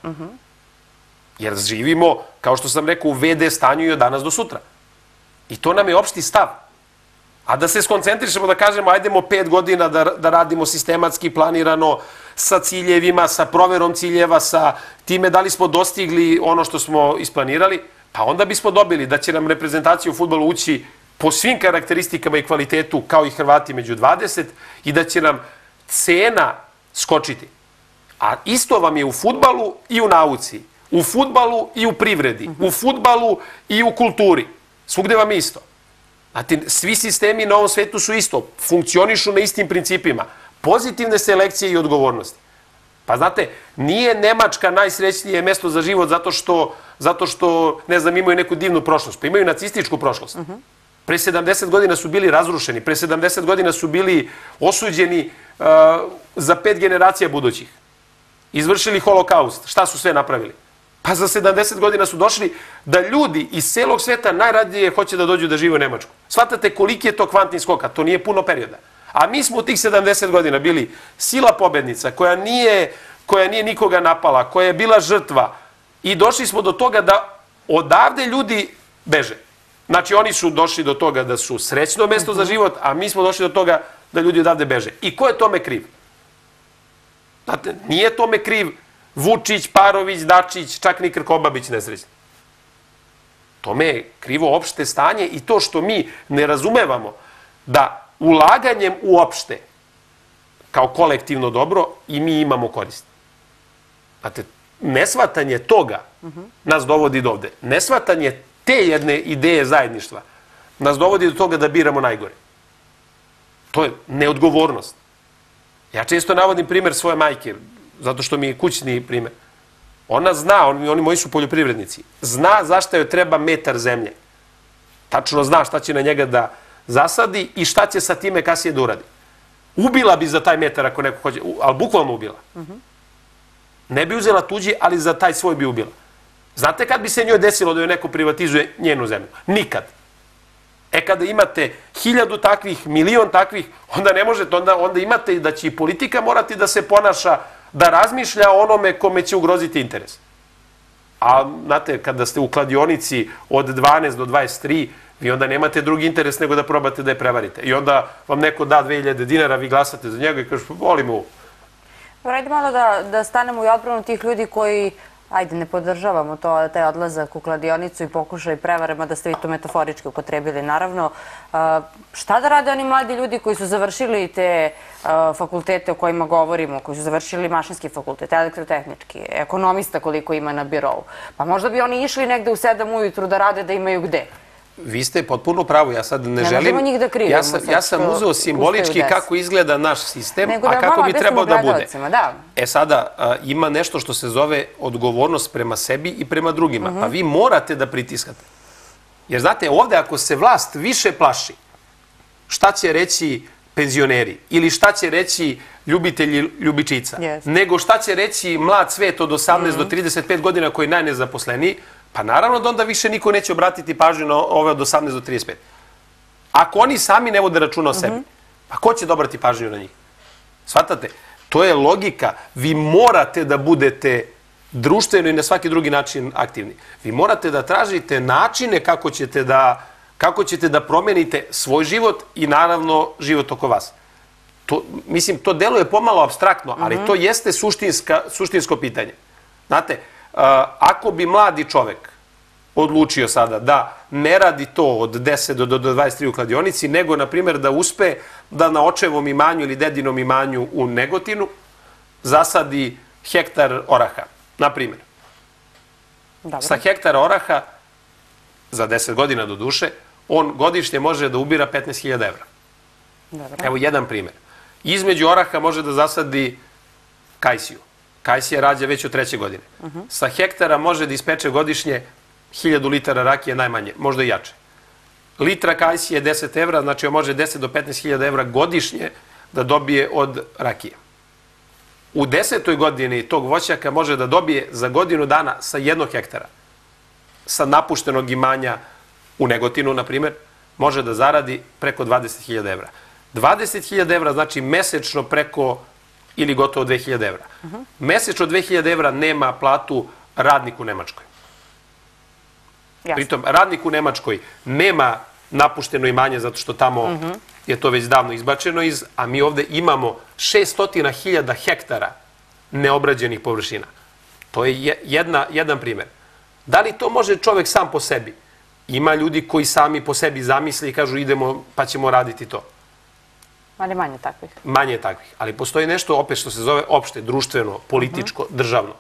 Jer živimo, kao što sam rekao, u ve de stanju i od danas do sutra. I to nam je opšti stav. A da se skoncentrišemo, da kažemo, ajdemo pet godina da, da radimo sistematski, planirano, sa ciljevima, sa proverom ciljeva, sa time da li smo dostigli ono što smo isplanirali, pa onda bismo dobili da će nam reprezentacija u fudbalu ući po svim karakteristikama i kvalitetu, kao i Hrvati među dvadeset, i da će nam cena skočiti. A isto vam je u fudbalu i u nauci, u fudbalu i u privredi, u fudbalu i u kulturi. Svugde vam je isto. Znate, svi sistemi na ovom svetu su isto, funkcionišu na istim principima. Pozitivne selekcije i odgovornosti. Pa znate, nije Nemačka najsrećnije mesto za život zato što, zato što, ne znam, imaju neku divnu prošlost. Pa imaju nacističku prošlost. Pre sedamdeset godina su bili razrušeni, pre sedamdeset godina su bili osuđeni uh, za pet generacija budućih. Izvršili holokaust. Šta su sve napravili? Pa za sedamdeset godina su došli da ljudi iz celog sveta najradije hoće da dođu da žive u Nemačku. Shvatate koliki je to kvantni skok, a to nije puno perioda. A mi smo u tih sedamdeset godina bili sila pobednica koja nije, koja nije nikoga napala, koja je bila žrtva i došli smo do toga da odavde ljudi beže. Znači oni su došli do toga da su srećno mesto za život, a mi smo došli do toga da ljudi odavde beže. I ko je tome kriv? Znate, nije tome kriv Vučić, Parović, Dačić, čak ni Krkobabić nesrećni. Tome je krivo opšte stanje i to što mi ne razumevamo da ulaganjem uopšte kao kolektivno dobro i mi imamo korist. Znate, nesvatanje toga nas dovodi do ovde. Nesvatanje te jedne ideje zajedništva nas dovodi do toga da biramo najgore. To je neodgovornost. Ja često navodim primer svoje majke, zato što mi je kućni primer. Ona zna, oni, oni moji su poljoprivrednici, zna zašto joj treba metar zemlje. Tačno zna šta će na njega da zasadi i šta će sa time kasnije da uradi. Ubila bi za taj metar ako neko hoće, ali bukvalno ubila. Ne bi uzela tuđi, ali za taj svoj bi ubila. Znate kad bi se njoj desilo da joj neko privatizuje njenu zemlju? Nikad. E kada imate hiljadu takvih, milion takvih, onda ne možete, onda, onda imate i da će i politika morati da se ponaša, da razmišlja o onome kome će ugroziti interes. A, znate, kada ste u kladionici od dvanaest do dvadeset tri, vi onda nemate drugi interes nego da probate da je prevarite. I onda vam neko da dve hiljade dinara, vi glasate za njega i kažete, volimo. Hajde malo da, da stanemo u odbranu tih ljudi koji ajde, ne podržavamo to, taj odlazak u kladionicu i pokušaj prevarama, da ste vi to metaforički upotrebili, naravno. Šta da rade oni mladi ljudi koji su završili te fakultete o kojima govorimo, koji su završili mašinski fakultet, elektrotehnički, ekonomista koliko ima na birovu? Pa možda bi oni išli negde u sedam ujutru da rade, da imaju gde. Vi ste potpuno pravo, ja sad ne želim... Ne možemo njih da krivimo. Ja sam uzeo simbolički kako izgleda naš sistem, a kako bi trebao da bude. E sada, ima nešto što se zove odgovornost prema sebi i prema drugima. Pa vi morate da pritiskate. Jer znate, ovde ako se vlast više plaši, šta će reći penzioneri ili šta će reći ljubitelji ljubičica, nego šta će reći mlad svet od osamnaest do trideset pet godina koji je najnezaposleniji, pa naravno da onda više niko neće obratiti pažnju na ove od osamnaest do trideset pet. Ako oni sami ne vode računa o sebi, pa ko će da obrati pažnju na njih? Shvatate? To je logika. Vi morate da budete društveno i na svaki drugi način aktivni. Vi morate da tražite načine kako ćete da, kako ćete da promenite svoj život i naravno život oko vas. To, mislim, to deluje pomalo apstraktno, ali to jeste suštinska, suštinsko pitanje. Znate, ako bi mladi čovek odlučio sada da ne radi to od deset do dvadeset tri u kladionici, nego, na primjer, da uspe da na očevom imanju ili dedinom imanju u Negotinu zasadi hektar oraha, na primjer. Sa hektara oraha, za deset godina do duše, on godišnje može da ubira petnaest hiljada evra. Evo jedan primjer. Između oraha može da zasadi kajsiju. Kajsija rađa već od treće godine. Sa hektara može da ispeče godišnje hiljadu litara rakije najmanje, možda i jače. Litra kajsije je deset evra, znači on može deset do petnaest hiljada evra godišnje da dobije od rakije. U desetoj godini tog voćaka može da dobije za godinu dana sa jednog hektara, sa napuštenog imanja u Negotinu, na primjer, može da zaradi preko dvadeset hiljada evra. dvadeset hiljada evra znači mesečno preko ili gotovo dve hiljade evra. Mesečno dve hiljade evra nema platu radnik u Nemačkoj. Pritom, radnik u Nemačkoj nema napušteno imanje zato što tamo je to već davno izbačeno iz, a mi ovde imamo šessto hiljada hektara neobrađenih površina. To je jedna, jedan primjer. Da li to može čovek sam po sebi? Ima ljudi koji sami po sebi zamisli i kažu idemo pa ćemo raditi to. Ali manje takvih. Manje takvih. Ali postoji nešto opet što se zove opšte, društveno, političko, državno.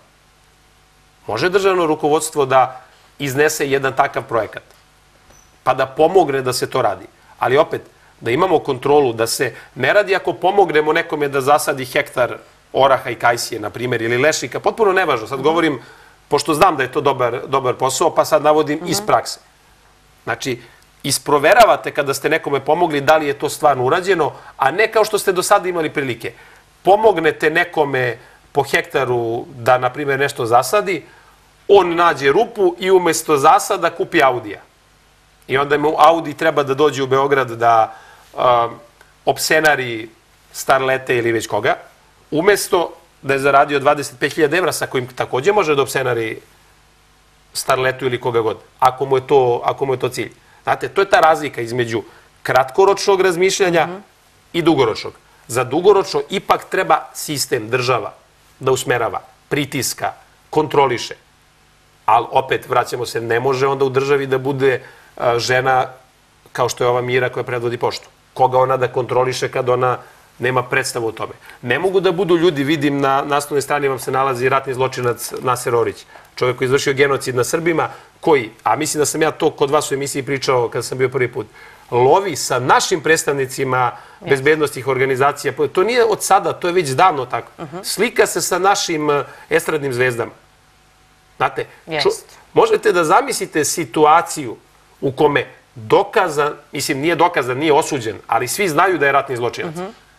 Može državno rukovodstvo da iznese jedan takav projekat, pa da pomogne da se to radi. Ali opet, da imamo kontrolu, da se ne radi ako pomognemo nekome da zasadi hektar oraha i kajsije, na primjer, ili lešnika, potpuno nevažno. Sad govorim, pošto znam da je to dobar, dobar posao, pa sad navodim iz prakse. Znači, isproveravate kada ste nekome pomogli da li je to stvarno urađeno, a ne kao što ste do sada imali prilike. Pomognete nekome po hektaru da, na primjer, nešto zasadi, on nađe rupu i umjesto zasada kupi Audija. I onda mu Audi treba da dođe u Beograd da uh, opsenari starlete ili već koga, umjesto da je zaradio dvadeset pet hiljada evra sa kojim također može da opsenari starletu ili koga god, ako mu je to, ako mu je to cilj. Znate, to je ta razlika između kratkoročnog razmišljanja i dugoročnog. Za dugoročno ipak treba sistem, država, da usmerava, pritiska, kontroliše. Ali opet, vraćamo se, ne može onda u državi da bude žena kao što je ova Mira koja predvodi poštu. Koga ona da kontroliše kad ona nema predstavu o tome. Ne mogu da budu ljudi, vidim na naslovnoj strani vam se nalazi ratni zločinac Naser Orić, čovjek koji je izvršio genocid na Srbima, koji, a mislim da sam ja to kod vas u emisiji pričao kada sam bio prvi put, lovi sa našim predstavnicima bezbednostnih organizacija. To nije od sada, to je već davno tako. Slika se sa našim estradnim zvezdama. Znate, možete da zamislite situaciju u kome dokazan, mislim nije dokazan, nije osuđen, ali svi znaju da je ratni zločinac.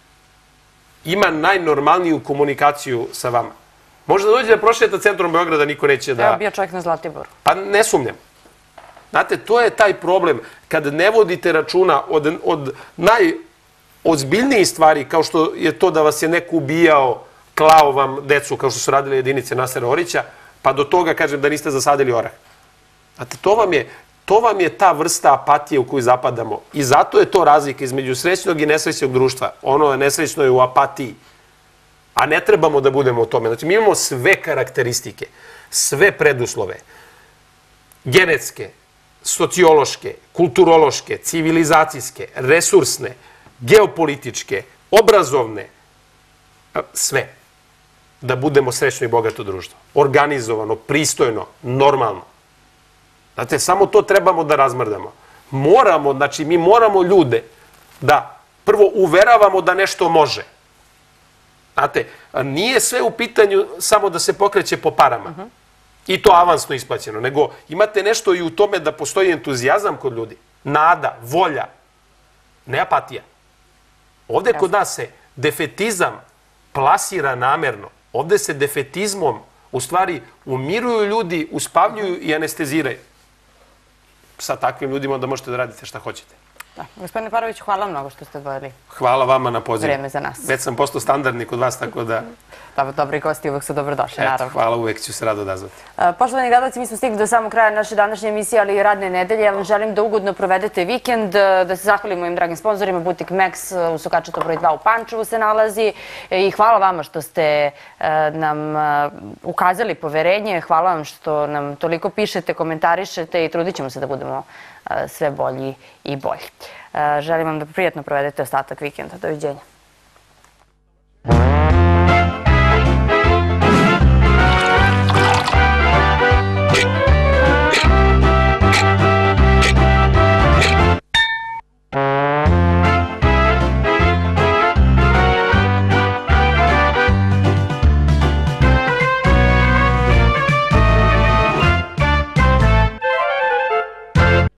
Ima najnormalniju komunikaciju sa vama. Može da dođe da prošeta centrom Beograda, niko neće da... Evo bio čovjek na Zlatiboru. Pa ne sumnjam. Znate, to je taj problem. Kad ne vodite računa od, od najozbiljnijih stvari, kao što je to da vas je neko ubijao, klao vam decu, kao što su radile jedinice Nasera Orića, pa do toga, kažem, da niste zasadili orah. Znate, to vam je, to vam je ta vrsta apatije u koju zapadamo. I zato je to razlika između srećnog i nesrećnog društva. Ono je nesrećno je u apatiji. A ne trebamo da budemo u tome. Znači, mi imamo sve karakteristike. sve preduslove, genetske, sociološke, kulturološke, civilizacijske, resursne, geopolitičke, obrazovne, sve, da budemo srećno i bogato društvo. Organizovano, pristojno, normalno. Znate, samo to trebamo da razmrdamo. Moramo, znači, mi moramo ljude da prvo uveravamo da nešto može. Znate, nije sve u pitanju samo da se pokreće po parama. I to avansno isplaćeno. Nego imate nešto i u tome da postoji entuzijazam kod ljudi. Nada, volja, ne apatija. Ovde kod nas se defetizam plasira namerno. Ovde se defetizmom u stvari umiruju ljudi, uspavljuju i anesteziraju. Sa takvim ljudima da možete da radite šta hoćete. Da. Gospodine Parović, hvala mnogo što ste odvojili Hvala vama na pozivu. vreme za nas. Već sam postao standardni kod vas, tako da... Dobro, dobri gosti uvek su dobrodošli, Eto, naravno. hvala, uvek ću se rado odazvati. E, Poštovani gledalci, mi smo stigli do samog kraja naše današnje emisije, ali i radne nedelje. Ja vam želim da ugodno provedete vikend, e, da se zahvalimo im dragim sponzorima. Butik Max e, u Sukačetu broj dva u Pančevu se nalazi. E, I hvala vama što ste e, nam e, ukazali poverenje. Hvala vam što nam toliko pišete, komentarišete i trudit ćemo se da budemo e, sve bolji i bolji. E, Želim vam da prijatno provedete ostatak vikenda. Doviđenja.